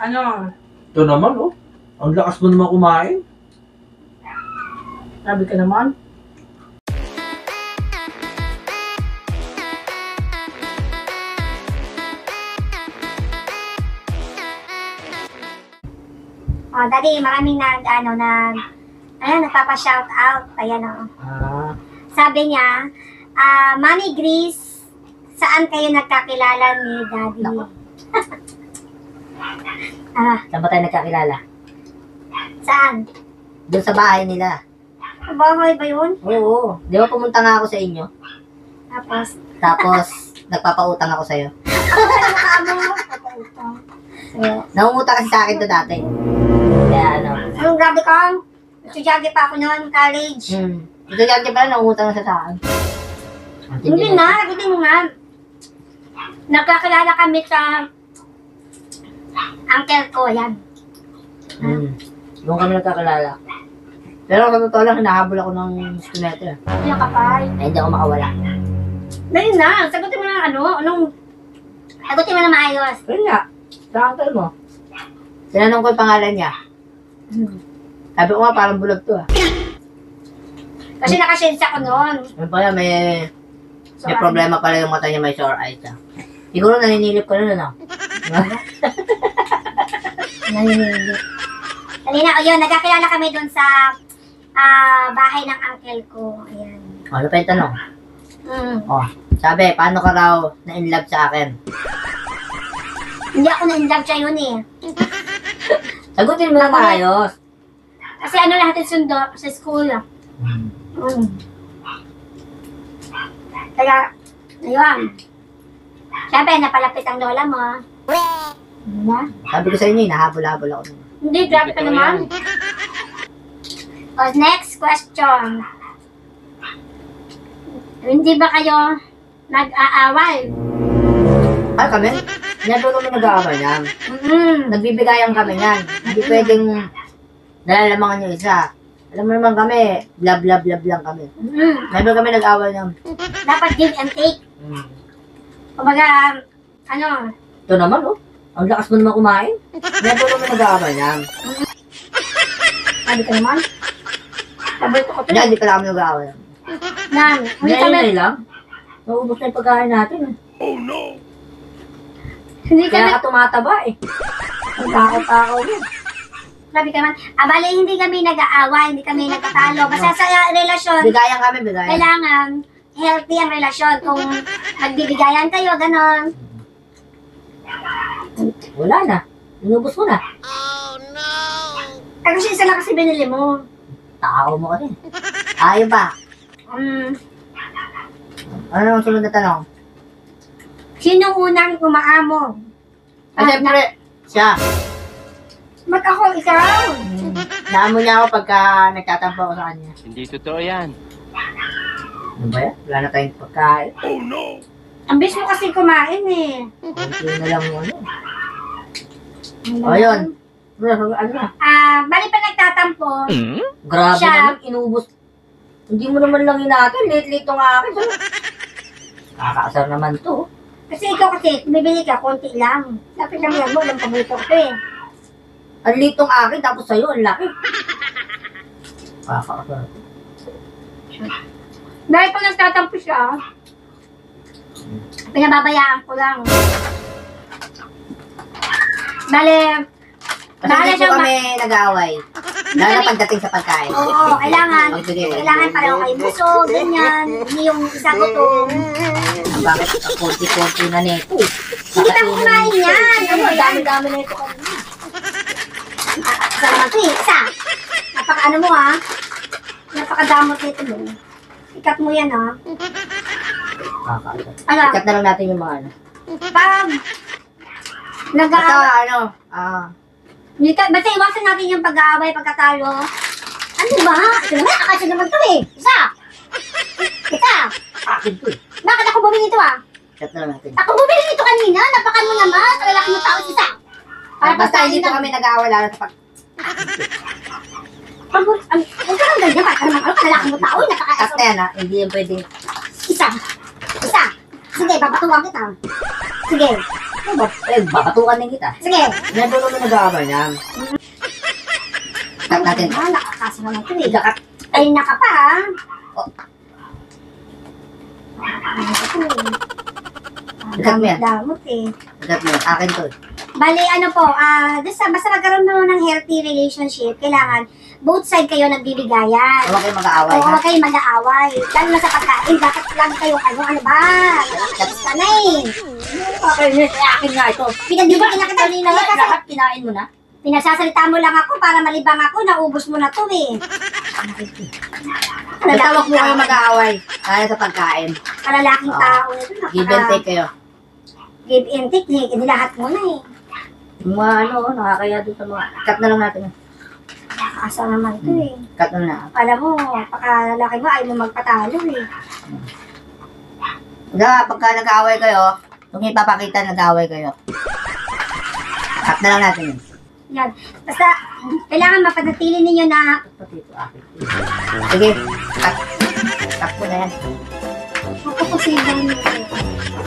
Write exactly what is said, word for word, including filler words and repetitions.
Ano? Ito naman, oh. Ang lakas mo naman kumain. Sabi ka naman. Oh, Daddy, maraming nag, ano, nag, ano, nagpapa-shout out. Ayan, oh. Ah. Sabi niya, ah, Mami Grace, saan kayo nagkakilala ni Daddy? ah, Saan ba tayo nagkakilala? saan? Doon sa bahay nila. Bahay ba yun? Oo. Di ba pumunta nga ako sa inyo? Tapos, Tapos, nagpapautang ako sa'yo. ano mo? Papautang. So, Nangungutang kasi sa akin to dati. Kaya ano. anong grabe ka? Estudyante pa ako noon, college. Hmm. Ito yan pala, nangungutang na siya sa akin. Hindi na, hindi mo nga. Nagkakilala kami sa uncle ko, yan. Hmm. Doon kami nagkakilala. Pero sa totoo lang, hinahabol ako ng estudyante. Yung kapal. Ay, hindi ako makawala. Dahil na, sagutin mo na ano, anong, sagutin mo na maayos. Pero nga, sa uncle mo. Tinanong ko yung pangalan niya. Sabi ko nga, parang bulag to ah. Kasi nakasensya ko noon. Yung pala, may, So, may problema pala yung mata niya, may sore eyes ah. Siguro naninilip ko na, ano? Naninilip. Kanina, o yun, nagkakilala kami doon sa ah, bahay ng uncle ko. Ayan. Ano pa yung tanong? Mm. Oh, sabi, paano ka raw na-inlove sa akin? Hindi ako na-inlove siya yun eh. Sagutin mo lang maayos. Kasi ano lahat yung sundo sa school. Mm. Kaya, ayun. Siyempre, napalapit ang lola mo. Diba? Sabi ko sa inyo, nahabol-habol ako. Hindi, grabe ka naman. O, next question. Hindi ba kayo nag-aaway? Ay, kami? Never kami nag-aaway yan. Mm. Nagbibigayan kami yan. Hindi pwedeng nalalamangan yung isa. Alam mo naman kami, love, love, love lang kami. Mm. Never kami nag-aaway yan. Dapat give and take. Hmm. Kumbaga, ano, Ito naman, oh. Ang lakas mo naman kumain. Never kami nag-aaway yan. sabi ka naman. Paborito ko ito. Hindi, hindi pala kami nag-aaway yan. Nan, hindi kami, Ngayon lang. Naubos na yung pagkain natin. eh. hindi kami, Kaya ka tumataba eh. Ang takaw-takaw yun. sabi ka naman, ah, bali, hindi kami nag-aaway, hindi kami nagtatalo. Basta sa relasyon, Bigayan kami, bigayan. kailangan healthy ang relasyon. Kung magbibigayan kayo, ganon. Wala na. Inubos mo na. Ay, kasi isa lang kasi binili mo. Takaw mo kasi. Ayaw ba? Um, Ano ang sunod na tanong? sino unang umaamo? Ah, siyempre, siya. Mag ako, ikaw. Hmm. Naamo niya ako pagka nagtatampo ako sa kanya. Hindi totoo yan. Ano ba yan? Wala na tayong pagkain. Ang bis mo kasi kumain eh. Kunti na lang mo ano. O yun. Ano ano na? Ah, bali pa nagtatampo. Grabe Siya. naman, inubos. Hindi mo naman lang inatin. Late-late to nga akin. Kakaasar naman to. Kasi ikaw kasi, bibili ka, konti lang. Dapat lang yan mo, lang paborito ko eh. Ang litong akin, tapos sa'yo, ang laki. Kakaasar. Dahil pag nagtatampo siya, pinababayaan ko lang. Bale, Kasi Bahala hindi po siya ma- kami nag-aaway. Lalo na pagdating sa pagkain. oo, kailangan, Magbigay. kailangan pareho kayo busog, ganyan. Hindi yung isa gutom. Bakit ang konti-konti na nito? Hindi na kumain yan. Ano, dami-dami na ito kanina. Ah, Isa naman ito eh, isa. Napaka ano mo ha. Napakadamot nito mo. Ikat mo yan ha. Kakaasar. Ano, Ikat na lang natin yung mga ano. pag Basta nag-aaway, ano, ah, basta iwasan natin yung pag-aaway, pagkatalo. Ano ba? Ito naman, akasya naman ito eh. Isa. Isa. akin to eh. Bakit ako bumili ito ah? Ikat na lang natin. Ako bumili nito kanina. Napakan mo naman. Sa lalaki mo tao isa. Para Basta basta hindi po kami nag-aaway lalo sa pag... Pag, ang, huwag ka lang ganyan. Para naman, ano, lalaki mo tao. Cut Napaka-eso. na yan ha, hindi yung pwedeng... Isa. Isa. Sige, babatuwang kita. Sige. Eh, babatukan din kita. Sige. Nadulo mo nag-aabal yan. Cut natin. Ah, nakakasa naman ito eh. Ika-cut. Ay, naka pa ha. Oh. Ay, ito eh. Ikat mo yan. Damot eh. Cut mo. Akin to. Bali, ano po, ah, uh, basta magkaroon mo ng healthy relationship, kailangan both side kayo nagbibigayan. Huwag kayo mag-aaway, Oo, ha? huwag kayo mag-aaway. Lalo na sa pagkain, dapat lagi kayo, ano, ano ba? Tapos ka na eh. Okay, miss. Eh, akin nga ito. Pinagbibigyan na kita. Kanina nga, Pinagsasalita- lahat kinain mo na. Pinagsasalita mo lang ako para malibang ako, naubos mo na to eh. Basta huwag mo kayo mag-aaway. Kaya sa pagkain. Kalalaking Oo. tao na ito. Give and take kayo. Give and take, eh, nilahat mo na eh. Yung mga ano, nakakaya doon sa mga... Cut na lang natin. Asa naman to eh. Cut na lang. Alam mo, pagkalalaki mo, ayaw mo magpatalo eh. Kaya pagka nag-aaway kayo, kung ipapakita nag-aaway kayo. Cut na lang natin yun. Yan. Basta, kailangan mapanatili ninyo na Pati ito, akin. Sige, cut. Cut ko na yan. makukusin lang nyo.